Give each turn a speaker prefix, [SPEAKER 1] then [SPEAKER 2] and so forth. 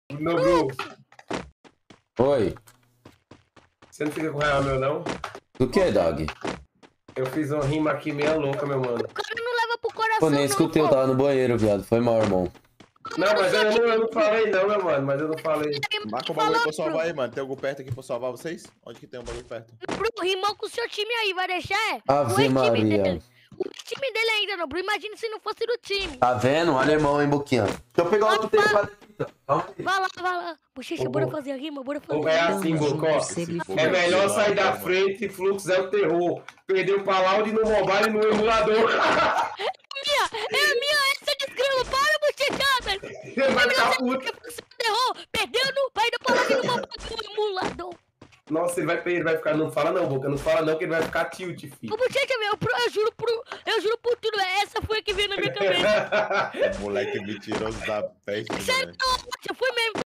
[SPEAKER 1] No Bru,
[SPEAKER 2] Oi.
[SPEAKER 1] você não fica com raiva meu, não?
[SPEAKER 2] Do que, Dog?
[SPEAKER 1] Eu fiz uma rima aqui meia louca, meu mano.
[SPEAKER 3] O cara não leva pro coração,
[SPEAKER 2] Pô, nem escutei, eu tava no banheiro, viado. Foi mal, irmão.
[SPEAKER 1] Não, mas eu não falei não, meu mano. Mas eu não falei.
[SPEAKER 4] Marca o bagulho pra salvar aí, mano. Tem algum perto aqui pra salvar vocês? Onde que tem um bagulho perto?
[SPEAKER 3] Bruno, rimou com o seu time aí, vai deixar?
[SPEAKER 2] Ave
[SPEAKER 3] O time
[SPEAKER 2] Maria.
[SPEAKER 3] dele. O time dele ainda não, Bruno. Imagina se não fosse do time.
[SPEAKER 2] Tá vendo? Um alemão, hein, Boquinha? Deixa eu pegar outro tempo pra dentro. Calma aí.
[SPEAKER 3] Vai lá. Bochecha, bora fazer a rima, bora fazer.
[SPEAKER 1] Vamos ganhar assim, Bocó. É melhor sair da frente, fluxo é o terror. Perdeu pra Laude no mobile e no emulador.
[SPEAKER 3] É a minha essa desgrama, para, bochechada.
[SPEAKER 1] Ele vai ficar puto.
[SPEAKER 3] Errou, perdeu, vai dar pra lá no emulador.
[SPEAKER 1] Nossa, ele vai ficar. Não fala não, Boca. Não fala não, que ele vai ficar tilt, filho.
[SPEAKER 3] Ô, bochecha, eu juro por tudo, essa foi a que veio na minha cabeça.
[SPEAKER 4] Moleque mentiroso da peste,
[SPEAKER 3] Sério,
[SPEAKER 4] né?
[SPEAKER 3] não, foi mesmo.